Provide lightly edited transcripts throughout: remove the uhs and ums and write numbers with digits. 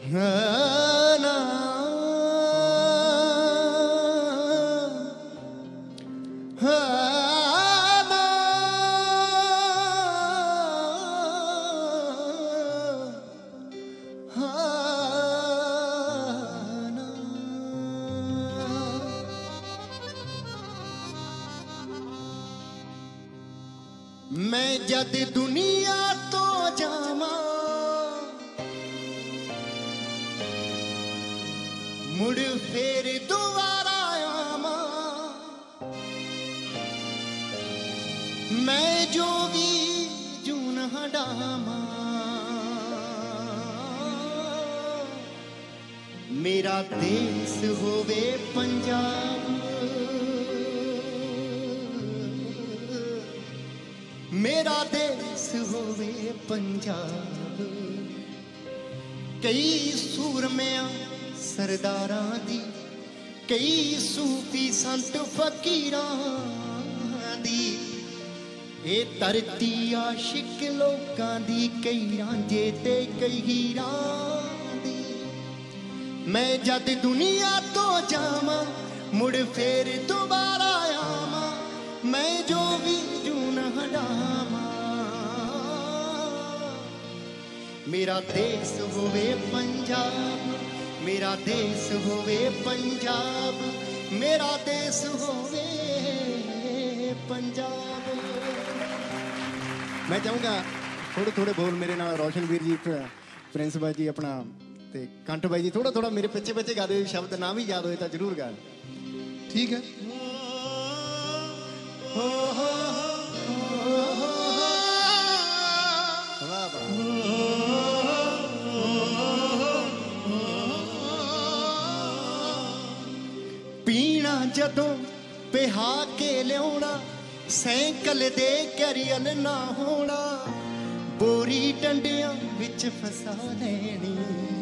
ना मैं जद दुनिया तो जावा मुड़ फेर दोबारा आवा मैं जोगी जून हडामा मेरा देश होवे पंजाब मेरा देश होवे पंजाब कई सूरमियां सरदारां दी कई सूफी संत फकीरां दी ए धरती आशिक लोकां दी कई रांझे ते कई हीरां दी मैं जद दुनिया तो जावां मुड़ फेर दोबारा आवां मैं जो भी जून हडामा मेरा देश होवे पंजाब मेरा देश होवे पंजाब मेरा देश होवे पंजाब। मैं चाहूँगा थोड़े थोड़े बोल मेरे नाल रोशन वीर जी प्रिंस भाई जी अपना ते कंठ भाई जी थोड़ा थोड़ा मेरे पिछे पिछे गा दो शब्द ना भी याद होए तो जरूर गा। ठीक है। पीना जदों पिहा के लियाना सैकल दे कैरियल ना होना बोरी डंडियां विच फसा लेनी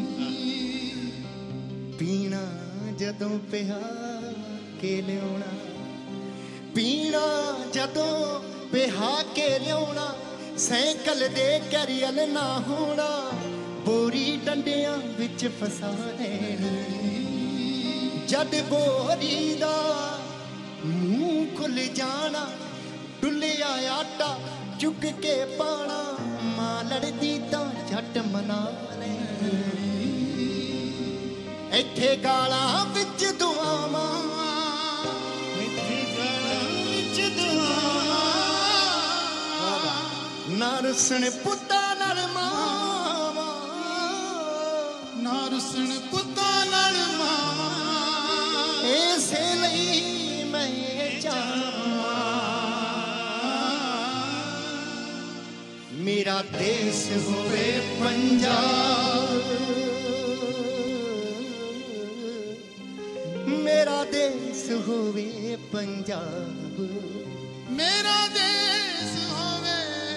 पीना जदों पिहा के लियाना पीना जदों पिहा के लियाना सैकल दे कैरियल ना होना बोरी डंडियां विच फसा लेनी जद बोरी दा मुंह खुल जाना डुलिया आटा चुक के पाना मां लड़दी तां झट मना इत्थे गालां विच दुआवां ना रुसन पुत्ता नाल मावा ना रुसन पुत्ता नाल मावा इसे लई मैं जावां मेरा देश होवे पंजाब मेरा देश होवे पंजाब मेरा देश होवे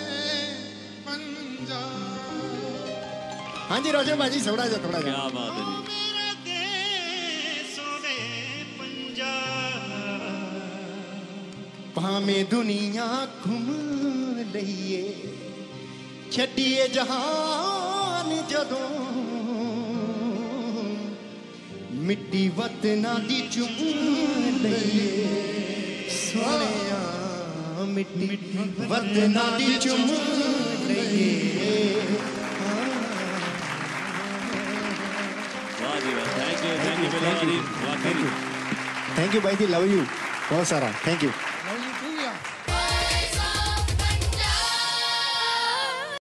हाँ जी रोशन भाजी थोड़ा जा क्या बात है मेरा देश होवे पंजाब भाਵੇਂ दुनिया घूम लईए छड्डिए जहान जदों मिट्टी वतना दी चुम लईए सोनिया मिट्टी वतना दी चुम लईए। थैंक यू भाई जी लव यू बहुत सारा थैंक यू।